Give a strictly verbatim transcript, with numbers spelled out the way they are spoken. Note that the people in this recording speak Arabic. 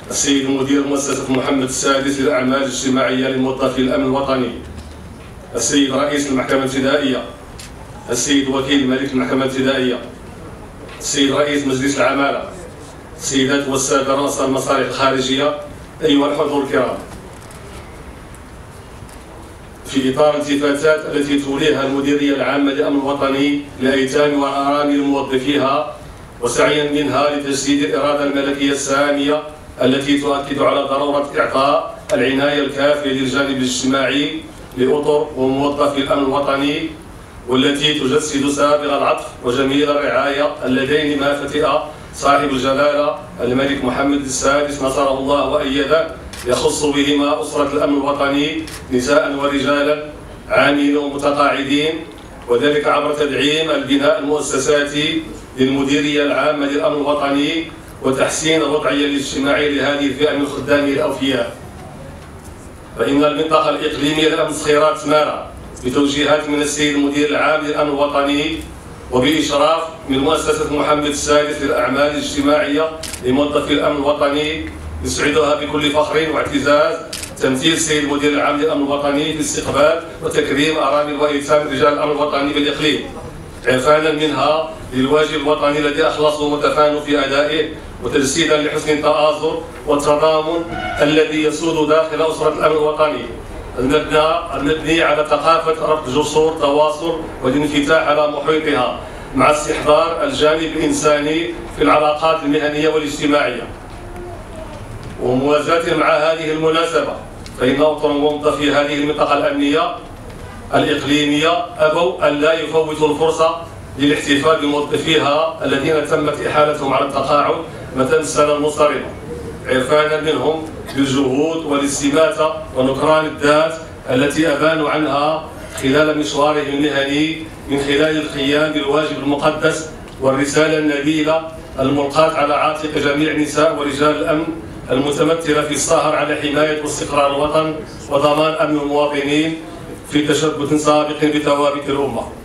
السيد مدير مؤسسة محمد السادس للأعمال الاجتماعية لموظفي الأمن الوطني، السيد رئيس المحكمة الابتدائية، السيد وكيل ملك المحكمة الابتدائية، السيد رئيس مجلس العمالة، السيدات والسادة رؤساء المصالح الخارجية، أيها الحضور الكرام، في إطار الالتفاتات التي توليها المديرية العامة للأمن الوطني لأيتام وأرامل موظفيها، وسعيا منها لتجسيد الإرادة الملكية السامية التي تؤكد على ضرورة إعطاء العناية الكافية للجانب الاجتماعي لأطر وموظفي الأمن الوطني، والتي تجسد سابغ العطف وجميل الرعاية اللذين ما فتئ صاحب الجلالة الملك محمد السادس نصره الله وأيده يخص بهما أسرة الأمن الوطني نساء ورجالا عاملين ومتقاعدين، وذلك عبر تدعيم البناء المؤسساتي للمديرية العامة للأمن الوطني وتحسين الوضعية الاجتماعية لهذه الفئة من خدامه الأوفياء. فإن المنطقة الإقليمية لأمن صخيرات سمارة بتوجيهات من السيد المدير العام للأمن الوطني وبإشراف من مؤسسة محمد السادس للأعمال الاجتماعية لموظفي الأمن الوطني يسعدها بكل فخر واعتزاز تمثيل السيد المدير العام للأمن الوطني في استقبال وتكريم أرامل وأيتام رجال الأمن الوطني بالإقليم، عرفانا منها للواجب الوطني الذي أخلصوا وتفانوا في أدائه، وتجسيدا لحسن التآزر والتضامن الذي يسود داخل أسرة الأمن الوطني المبنى المبني على ثقافة ربط جسور تواصل والانفتاح على محيطها، مع استحضار الجانب الإنساني في العلاقات المهنية والاجتماعية. وموازاة مع هذه المناسبة، فإن أطر موظفي هذه المنطقة الأمنية الإقليمية أبوا أن لا يفوتوا الفرصة للاحتفال بموظفيها الذين تمت إحالتهم على التقاعد متى السنة المنصرمة، عرفانا منهم بالجهود والاستماتة ونكران الذات التي أبانوا عنها خلال مشوارهم المهني من خلال القيام بالواجب المقدس والرسالة النبيلة الملقاة على عاتق جميع نساء ورجال الأمن المتمثلة في السهر على حماية واستقرار الوطن وضمان أمن المواطنين في تشبث سابق بثوابت الأمة.